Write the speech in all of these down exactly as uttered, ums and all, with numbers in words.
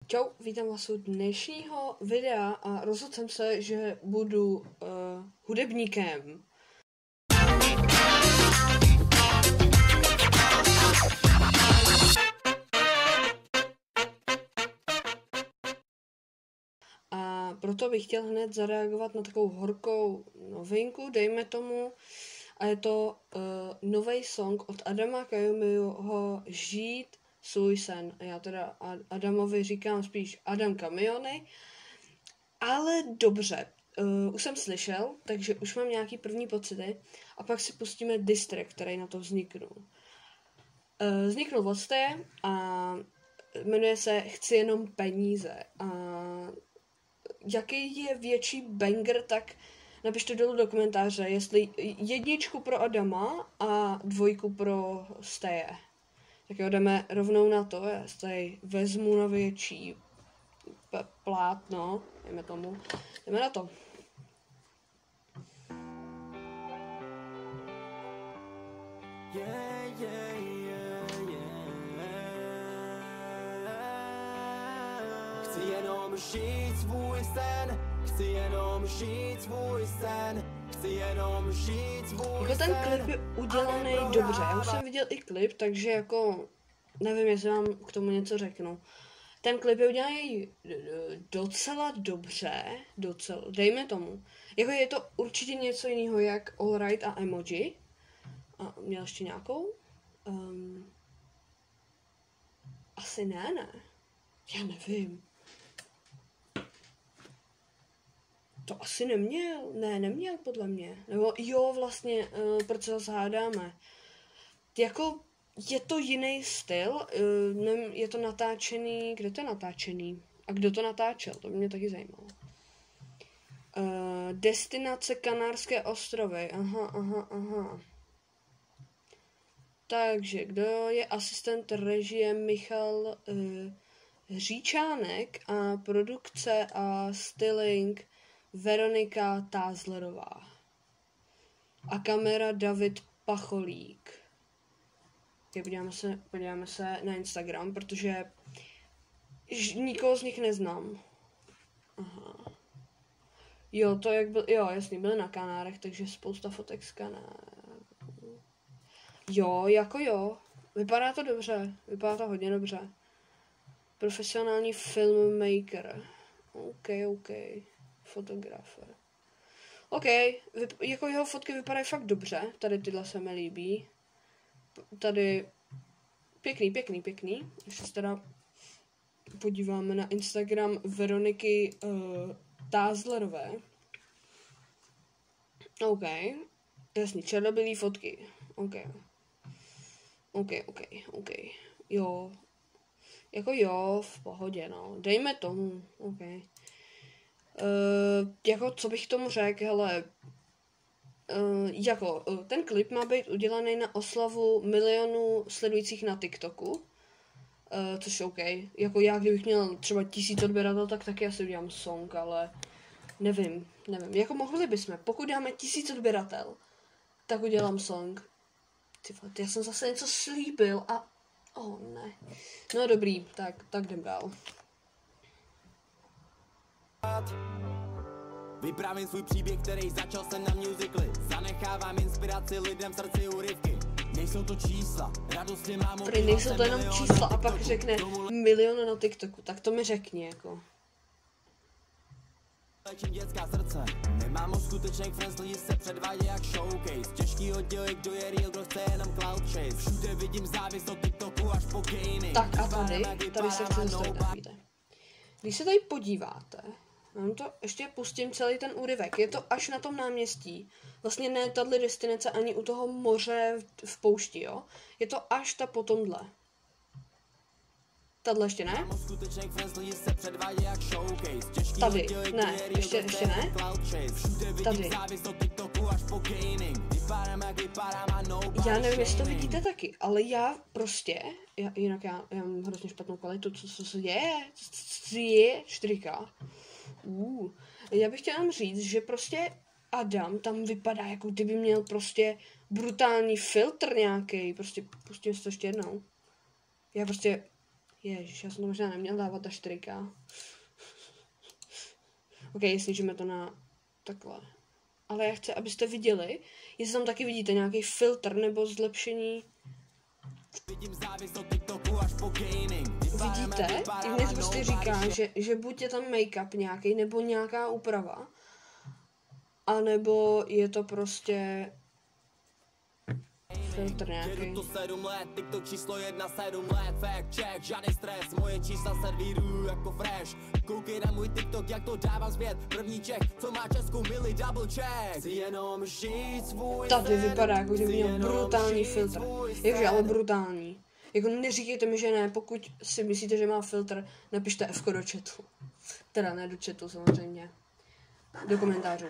Čau, vítám vás u dnešního videa a rozhodl jsem se, že budu uh, hudebníkem. A proto bych chtěl hned zareagovat na takovou horkou novinku, dejme tomu, a je to uh, nový song od Adama Kamionyho Žít svůj sen. Já teda Adamovi říkám spíš Adam Kamiony, ale dobře, uh, už jsem slyšel, takže už mám nějaký první pocity a pak si pustíme diss track, který na to vzniknul. Uh, vzniknul od Steje a jmenuje se Chci jenom peníze. A jaký je větší banger, tak napište dolů do komentáře, jestli jedničku pro Adama a dvojku pro Steje. Tak jo, jdeme rovnou na to, já tady vezmu na větší plátno, jdeme tomu, jdeme na to. Yeah, yeah, yeah, yeah. Chci jenom žít svůj sen, chci jenom žít svůj sen, chci jenom žít svůj jako ten klip je udělaný dobře, já už jsem viděl i klip, takže jako nevím, jestli vám k tomu něco řeknu. Ten klip je udělaný docela dobře, docela, dejme tomu. Jako je to určitě něco jiného jak Alright a Emoji. A měl ještě nějakou? Um, asi ne, ne. Já nevím. To asi neměl. Ne, neměl podle mě. Nebo jo, vlastně, uh, proč se zase hádáme. Jako, je to jiný styl. Uh, nevím, je to natáčený. Kde to je natáčený? A kdo to natáčel? To by mě taky zajímalo. Uh, destinace Kanárské ostrovy. Aha, aha, aha. Takže, kdo je asistent režie Michal uh, Říčánek a produkce a styling Veronika Tázlerová. A kamera David Pacholík. Okay, podíváme se, podíváme se na Instagram, protože nikoho z nich neznám. Aha. Jo, to jak byl, jo, jasně, byli na Kanárech, takže spousta fotek z Kanár. Jo, jako jo. Vypadá to dobře. Vypadá to hodně dobře. Profesionální filmmaker. OK, OK. Fotografer. OK, vyp- jako jeho fotky vypadají fakt dobře. Tady tyhle se mi líbí. Tady pěkný, pěkný, pěkný. Ještě se teda podíváme na Instagram Veroniky uh, Tázlerové. OK. Jasný, černobílý fotky. OK. OK, OK, OK. Jo. Jako jo, v pohodě, no. Dejme tomu. OK. Uh, jako, co bych tomu řekl, hele. Uh, jako, uh, ten klip má být udělaný na oslavu milionu sledujících na TikToku. Uh, což je OK. Jako já, kdybych měl třeba tisíc odběratel, tak taky asi udělám song, ale nevím, nevím. Jako mohli bychom, pokud dáme tisíc odběratel, tak udělám song. Ty vole, já jsem zase něco slíbil a... Oh, ne. No dobrý, tak, tak jdem dál. Vyprávím svůj příběh, který začal jsem na musically. Zanechávám inspiraci lidem v srdci úryvky. Nejsou to čísla, radosti mám... Tady nejsou to jenom čísla a pak řekne milion na TikToku, tak to mi řekni, jako. Léčím dětská srdce, nemám moc skutečných friends, lidi se předvádí jak showcase. Těžký oddělit, kdo je real, kdo chce jenom cloud chase. Všude vidím závis od TikToku až po gaming. Tak a tady, tady se chci zastavit, víte. Když se tady podíváte, mám to, ještě pustím celý ten úryvek, je to až na tom náměstí. Vlastně ne tato destinace ani u toho moře v, v poušti, jo. Je to až ta potomhle. Tadle ještě ne? Tady, ne, ještě, ještě ne? Tady. Já nevím, jestli to vidíte taky, ale já prostě, já, jinak já, já mám hrozně špatnou kvalitu, co, co se děje? Co je? čtyři ká. Uh. Já bych chtěla vám říct, že prostě Adam tam vypadá, jako kdyby měl prostě brutální filtr nějaký, prostě pustím si to ještě jednou. Já prostě... Ježiš, já jsem to možná neměl dávat na čtyři ká. Ok, snížíme to na takhle. Ale já chci, abyste viděli, jestli tam taky vidíte nějaký filtr nebo zlepšení. Vidíte, jak mě to prostě říká, že, že buď je tam make-up nějaký, nebo nějaká úprava, anebo je to prostě filtr nějaký. to sedm let, TikTok číslo jedna, sedm let, fact check, žádný stres, moje čísla servíruju jako fresh. Koukej na můj TikTok, jak to dávám zpět, první Čech, co má českou mili double check. Chci jenom žít svůj Tady vypadá, jako kdyby měl brutální filtr. Jakože ale brutální. Jako neříkejte mi, že ne, pokud si myslíte, že má filtr, napište F do chatu. Teda ne do chatu samozřejmě. Do komentářů.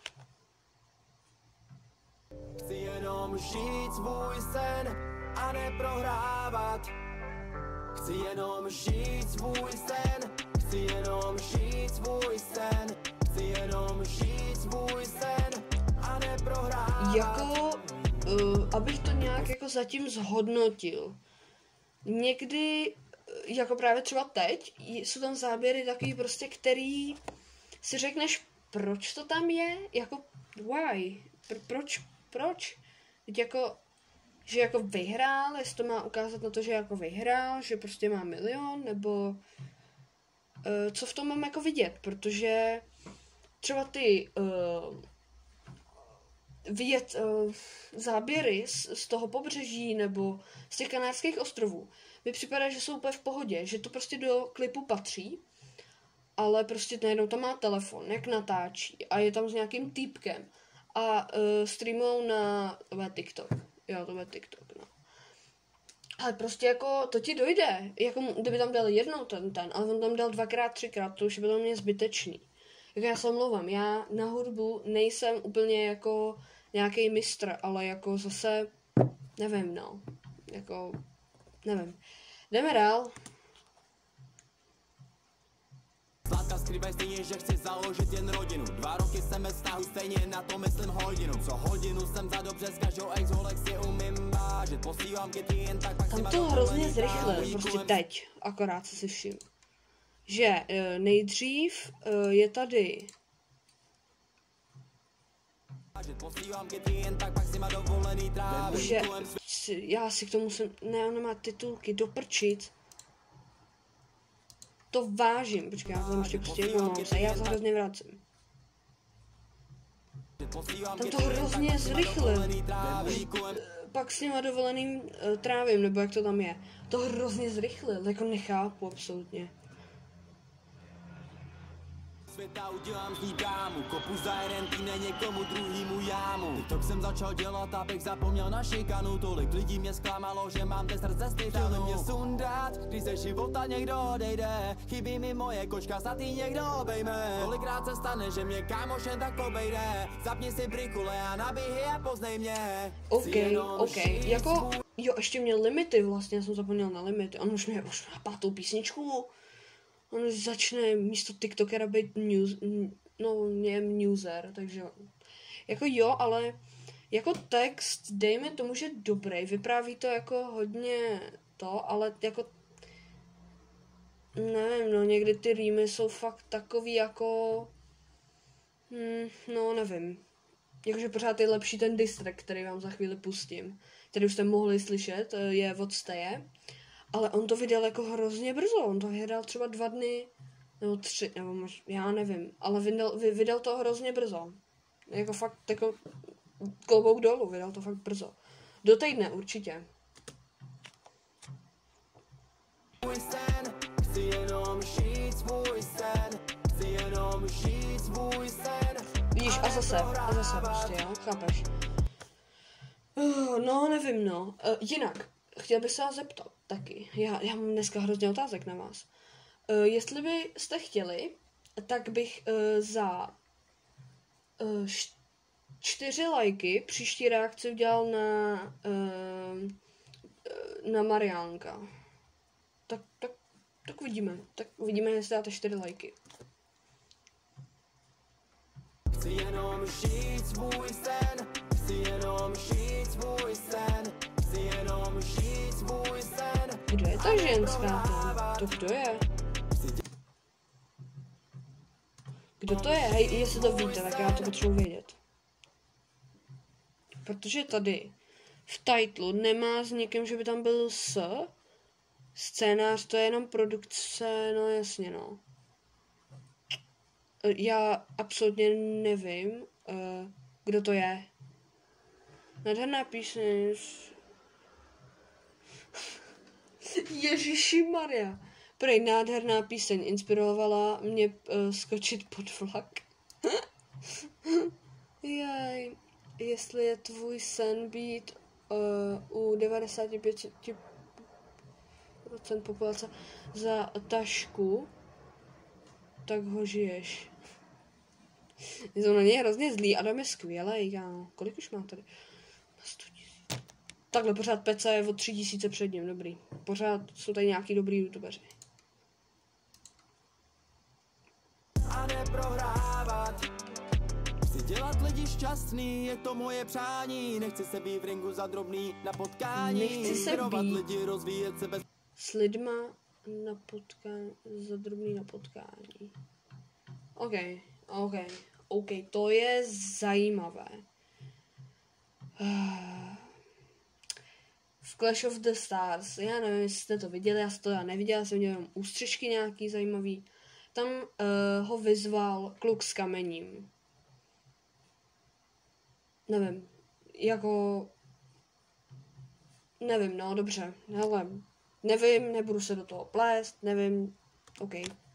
Chci jenom žít svůj sen a neprohrávat. Chci jenom žít svůj sen, chci jenom žít svůj sen, chci jenom žít svůj sen a neprohrávat. Jako, uh, abych to nějak jako zatím zhodnotil. Někdy, jako právě třeba teď, jsou tam záběry takový prostě, který si řekneš, proč to tam je, jako why, Pro, proč, proč, teď jako, že jako vyhrál, jestli to má ukázat na to, že jako vyhrál, že prostě má milion, nebo uh, co v tom mám jako vidět, protože třeba ty uh, vidět uh, záběry z, z toho pobřeží nebo z těch Kanárských ostrovů mi připadá, že jsou úplně v pohodě, že to prostě do klipu patří, ale prostě najednou tam má telefon, jak natáčí a je tam s nějakým týpkem a uh, streamujou na to bude TikTok, jo, to bude TikTok, no. Ale prostě jako to ti dojde, jako kdyby tam dal jednou ten ten, ale on tam dal dvakrát, třikrát, to už by to mě zbytečný. Jako já se omlouvám, já na hudbu nejsem úplně jako nějaký mistr, ale jako zase, nevím, no, jako, nevím. Jdeme dál. Zlátka skrývaj stejně, že chci založit jen rodinu. Dva roky jsem ve vztahu, stejně na to myslím hodinu. Co hodinu jsem za dobře, s každou ex-holek si umím vážit. Posílám kyty jen tak, pak si Tam to hrozně zrychlil, prostě teď, akorát se si všim. Že uh, nejdřív uh, je tady že si, já si k tomu musím, ne, ona má titulky, doprčit. To vážím, počkej, já to tam ještě prostě jednou se, já to hrozně vracím. Tam to hrozně zrychlil. Pak s těma dovoleným uh, trávím, nebo jak to tam je. To hrozně zrychlil, jako nechápu absolutně. Světa udělám z ní dámu, kopu za jeden týdne někomu druhýmu jámu. TikTok jsem začal dělat, abych zapomněl na šikanu. Tolik lidí mě zklamalo, že mám ten srdce stytanu. Mě sundat, když ze života někdo odejde. Chybí mi moje kočka, snad jí někdo obejme. Kolikrát se stane, že mě kámoš jen tak obejde. Zapni si brikule a nabíhy a poznej mě. OK, OK, jako, jo, ještě měl limity vlastně, já jsem zapomněl na limity. On už mě, už má pátou písničku. On začne místo TikTokera být news, no, je newser, takže jako jo, ale jako text, dejme tomu, že dobrý, vypráví to jako hodně to, ale jako nevím, no, někdy ty rýmy jsou fakt takový jako hm, no, nevím, jakože pořád je lepší ten diss track, který vám za chvíli pustím, který už jste mohli slyšet, je od Steje. Ale on to vydal jako hrozně brzo, on to vydal třeba dva dny, nebo tři, nebo možná, já nevím, ale vydal, vydal to hrozně brzo. Jako fakt, jako klobouk dolů, vydal to fakt brzo. Do týdne určitě. Svůj sen, chci jenom žít svůj sen, chci jenom žít svůj sen. Vidíš, a zase, a zase prostě, jo, chápeš. Uh, no, nevím, no. Uh, jinak, chtěl bych se vás zeptat taky. Já, já mám dneska hrozně otázek na vás. Uh, jestli byste chtěli, tak bych uh, za uh, š- čtyři lajky příští reakci udělal na, uh, na Mariánka. Tak, tak, tak uvidíme. Tak uvidíme, jestli dáte čtyři lajky. Chci jenom žít svůj sen, chci jenom žít svůj sen, chci jenom žít svůj sen Kdo je ta ženská tam? To kdo je? Kdo to je? Hej, jestli to víte, tak já to potřebuji vědět. Protože tady v titlu nemá s někým, že by tam byl s. Scénář, to je jenom produkce, no jasně no. Já absolutně nevím, uh, kdo to je. Nádherná píseň. Ježišimarja. Prej, nádherná píseň inspirovala mě uh, skočit pod vlak. Jaj, jestli je tvůj sen být uh, u devadesát pět procent populace za tašku, tak ho žiješ. Jsou na něj hrozně zlý, Adam je skvělej, kámo. Kolik už má tady? Takhle pořád Peca je o tři tisíce před ním, dobrý. Pořád jsou tady nějaký dobrý youtubeři. A neprohrávat. Chci dělat lidi šťastný, je to moje přání. Nechci se být v ringu za drobný na potkání. Nechci se být lidi, rozvíjet se bez... s lidma na potkání, za drobný na potkání. OK, OK, OK, to je zajímavé. V Clash of the Stars, já nevím, jestli jste to viděli, já jsem to já neviděla, já jsem viděla jenom ústřičky nějaký zajímavý. Tam uh, ho vyzval kluk s kamením. Nevím, jako... Nevím, no dobře, hele, nevím, nebudu se do toho plést, nevím, OK.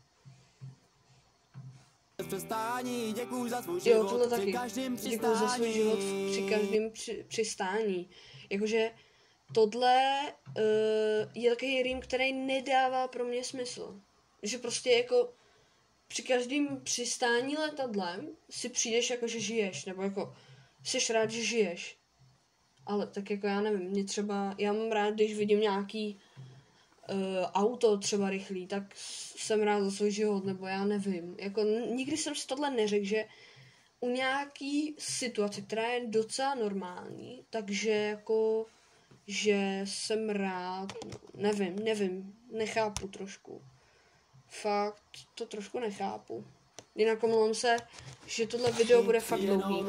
Přestání, děkuju za svůj život, jo, tohle taky. Děkuju za svůj život při každém při, přistání. Jakože tohle uh, je takový rým, který nedává pro mě smysl. Že prostě jako při každém přistání letadlem si přijdeš jako, že žiješ, nebo jako jsi rád, že žiješ. Ale tak jako já nevím, mě třeba, já mám rád, když vidím nějaký uh, auto třeba rychlý, tak jsem rád za svůj život, nebo já nevím. Jako nikdy jsem si tohle neřekl, že u nějaký situace, která je docela normální, takže jako, že jsem rád, no, nevím, nevím, nechápu trošku. Fakt to trošku nechápu. Jinak omlouvám se, že tohle video bude fakt dlouhý.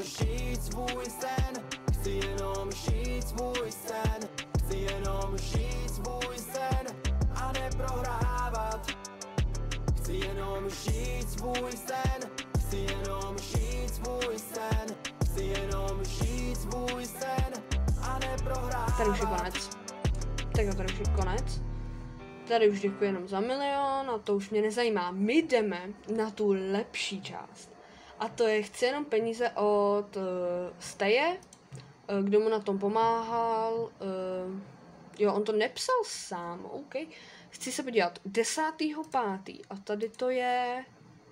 Chci jenom žít svůj sen, chci jenom žít svůj sen a neprohrávat. Chci jenom žít svůj sen, chci jenom žít svůj sen, chci jenom žít svůj sen a neprohrávat. Tady už je konec. Tak tady už je konec. Tady už děkuji jenom za milion a to už mě nezajímá. My jdeme na tu lepší část. A to je, chci jenom peníze od uh, Steje, kdo mu na tom pomáhal, uh, jo, on to nepsal sám, OK. Chci se podívat, desátého pátého a tady to je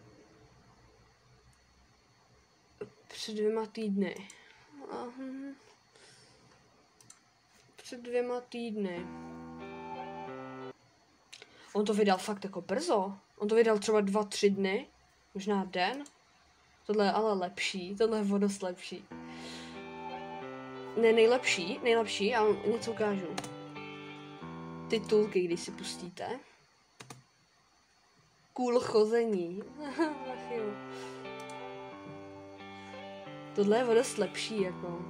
před dvěma týdny. Uh, před dvěma týdny. On to vydal fakt jako brzo. On to vydal třeba dva, tři dny, možná den. Tohle je ale lepší, tohle je dost lepší. Ne, nejlepší, nejlepší, já vám něco ukážu. Titulky, když si pustíte. Cool chození. Ach jo. Tohle je dost lepší, jako.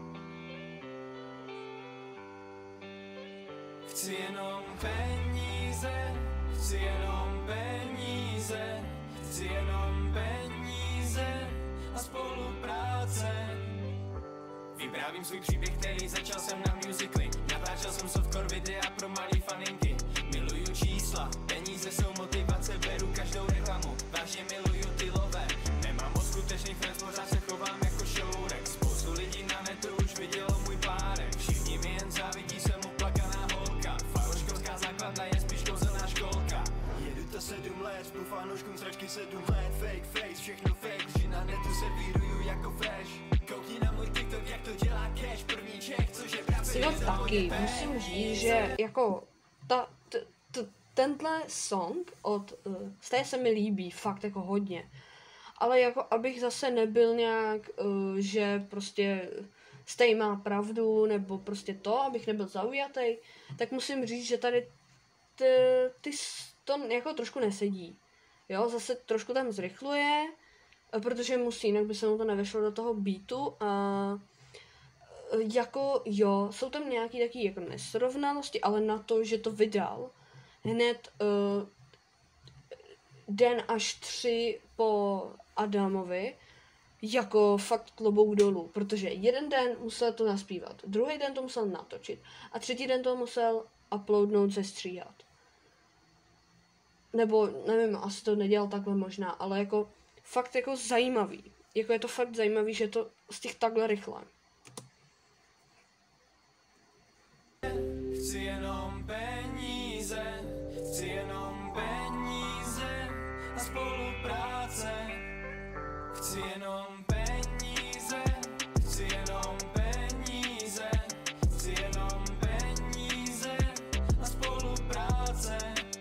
Chci jenom peníze, chci jenom peníze, chci jenom peníze a spolupráce. Vyprávím svůj příběh, který začal jsem na musically. Natáčel jsem softcore videa pro malý faninky. Miluju čísla, peníze jsou motivace, beru každou reklamu. Vážně miluju ty lové. Nemám moc skutečných friends, pořád se chovám jako šourek. Spoustu lidí na netu už vidělo můj párek. Všichni mi jen závidí, jsem uplakaná holka. Faloškolská základna je spíš kouzelná školka. Jedu to sedm let, spolu fanouškům sračky sedm let. Fake face, všechno fake, že na netu se víruju jako fresh. Koukni na můj TikTok, jak to dělá cash, první Čech, což je právě... Jo, taky, musím říct, že jako ta, t, t, tenhle song od uh, Steje se mi líbí, fakt jako hodně. Ale jako abych zase nebyl nějak, uh, že prostě Stej má pravdu, nebo prostě to, abych nebyl zaujatý, tak musím říct, že tady ty, ty to jako trošku nesedí. Jo, zase trošku tam zrychluje, protože musí, jinak by se mu to nevešlo do toho beatu a jako jo, jsou tam nějaký taky jako nesrovnalosti, ale na to, že to vydal hned uh, den až tři po Adamovi, jako fakt klobouk dolů, protože jeden den musel to naspívat, druhý den to musel natočit a třetí den to musel uploadnout, sestříhat. Nebo nevím, asi to nedělal takhle možná, ale jako fakt jako zajímavý. Jako je to fakt zajímavý, že to z těch takhle rychle. Chci jenom peníze, chci jenom peníze a spolupráce. Chci jenom peníze, chci jenom peníze, chci jenom peníze a spolupráce.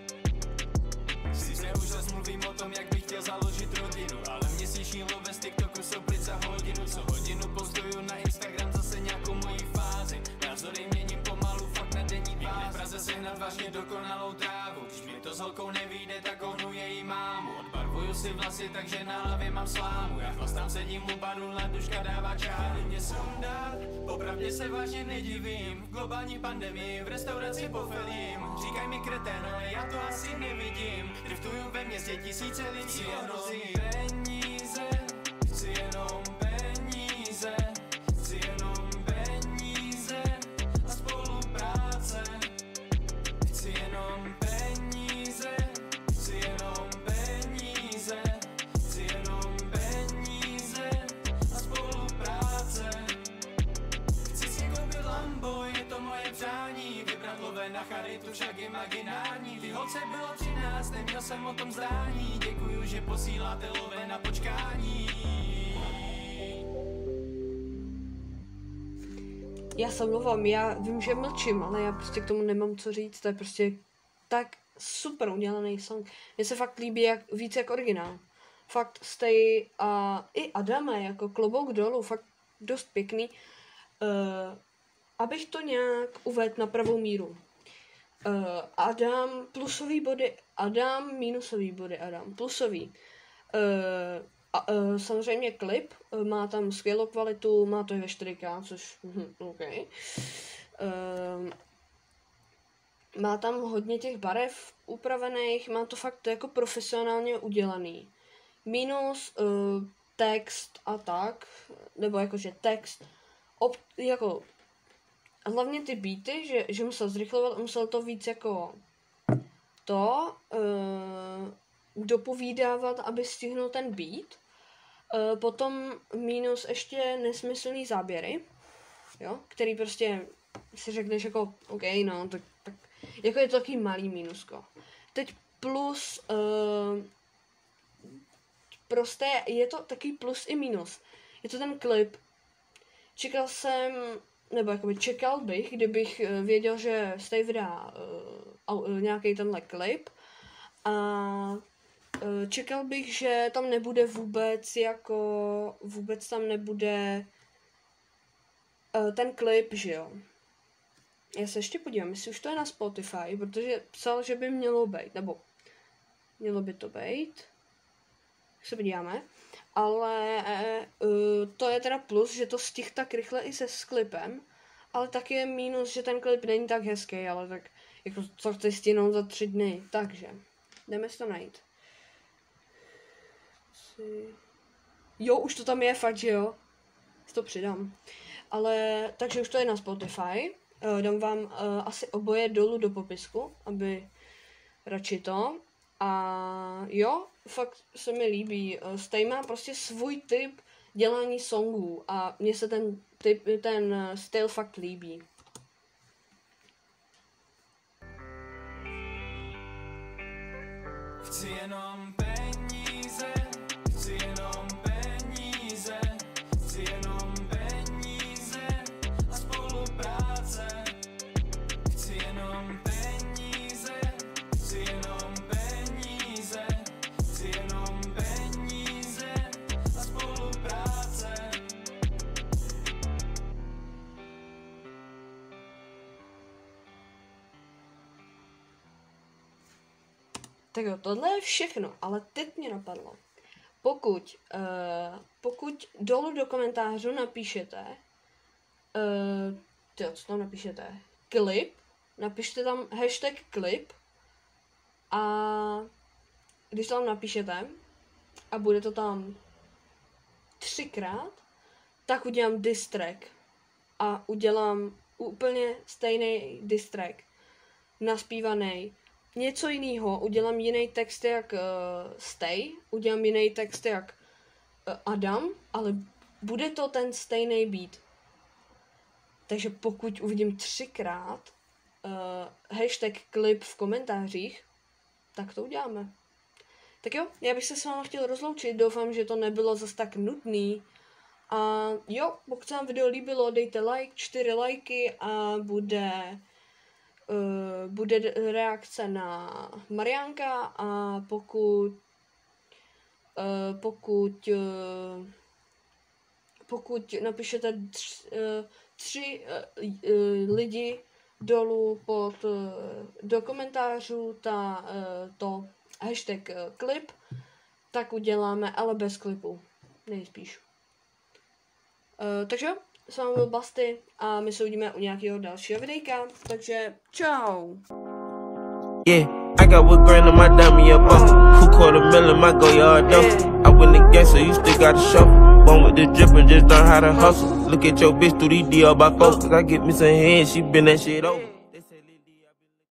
Sice už zas mluvím o tom, jak bych chtěl založit rodinu, ale měsíční love z TikToku jsou pryč za hodinu. Co hodinu postuju na Instagram zase nějakou mojí fázi. Názory měním pomalu, fakt na denní bázi. V Praze sehnat vážně dokonalou trávu. Když mi to s holkou nevyjde, tak ohnu její mámu. Odbarvuju si vlasy, takže na hlavě mám slámu. Já chlastám, sedím u baru, laduška dává čáry. Mě sundat, popravdě se vážně nedivím. V globální pandemii v restauraci pofelím. Říkaj mi kretén, ale já to asi nevidím. Driftuju ve městě tisíce lidí ohrozí. Peníze, chci jenom peníze, chci jenom peníze a spolupráce. Chci jenom peníze, chci jenom peníze, chci jenom peníze a spolupráce. Chci si koupit Lambo, je to moje přání. Vybrat love na charitu, však imaginární. Ty holce bylo třináct, neměl jsem o tom zdání. Děkuju, že posíláte love na počkání. Já se omlouvám, já vím, že mlčím, ale já prostě k tomu nemám co říct, to je prostě tak super udělaný song. Mně se fakt líbí jak, víc jak originál. Fakt Stay a i Adame, jako klobouk dolů, fakt dost pěkný. Uh, abych to nějak uvedl na pravou míru. Uh, Adam plusový body, Adam minusový body, Adam plusový. Uh, a, uh, samozřejmě klip, uh, má tam skvělou kvalitu, má to i ve čtyři ká, což uh, OK. Uh, má tam hodně těch barev upravených, má to fakt jako profesionálně udělaný. Minus uh, text a tak, nebo jakože text, ob, jako hlavně ty beaty, že, že musel zrychlovat, musel to víc jako to uh, dopovídávat, aby stihnul ten beat. Uh, potom minus ještě nesmyslný záběry, jo, který prostě si řekneš jako OK, no, tak, tak jako je to takový malý mínusko. Teď plus uh, prostě je to takový plus i minus. Je to ten klip. Čekal jsem, nebo jakoby čekal bych, kdybych věděl, že Stay vydá uh, uh, nějaký tenhle klip a uh, čekal bych, že tam nebude vůbec jako, vůbec tam nebude uh, ten klip, že jo. Já se ještě podívám, jestli už to je na Spotify, protože psal, že by mělo být, nebo mělo by to být. Tak se podíváme. Ale uh, to je teda plus, že to stih tak rychle i se s klipem, ale tak je mínus, že ten klip není tak hezký, ale tak jako co chci stihnout za tři dny, takže jdeme si to najít. Jo, už to tam je, fakt, že jo, si to přidám. Ale, takže už to je na Spotify, uh, dám vám uh, asi oboje dolů do popisku, aby radši to. A jo, fakt se mi líbí. Stay má prostě svůj typ dělání songů a mně se ten typ, ten styl fakt líbí. Chci jenom peníze, chci jenom peníze, chci jenom peníze a spolupráce. Chci jenom peníze, chci jenom peníze, chci jenom peníze a spolupráce. Tak jo, tohle je všechno, ale teď mě napadlo. Pokud, uh, pokud dolů do komentářů napíšete, uh, tyjo, co tam napíšete? Klip, napište tam hashtag klip a když to tam napíšete a bude to tam třikrát, tak udělám diss track a udělám úplně stejný diss track, naspívaný. Něco jiného, udělám jiný text jak uh, Stay, udělám jiný text jak uh, Adam, ale bude to ten stejný beat. Takže pokud uvidím třikrát uh, hashtag klip v komentářích, tak to uděláme. Tak jo, já bych se s vámi chtěl rozloučit, doufám, že to nebylo zas tak nudný. A jo, pokud se vám video líbilo, dejte like, čtyři lajky a bude... Uh, bude reakce na Mariánka a pokud uh, pokud uh, pokud napíšete tři, uh, tři uh, uh, lidi dolů pod uh, do komentářů ta, uh, to hashtag uh, klip, tak uděláme, ale bez klipu, nejspíš. Uh, takže jo. S vámi byl Basty a my se uvidíme u nějakého dalšího videjka, takže čau! Yeah, I got what grand on my dummy up off. Who caught a million, my go yard off. I win the game, so you still got to show. Born with the drip and just learn how to hustle. Look at your bitch through these D L by four, cause I get me some head, she been that shit over.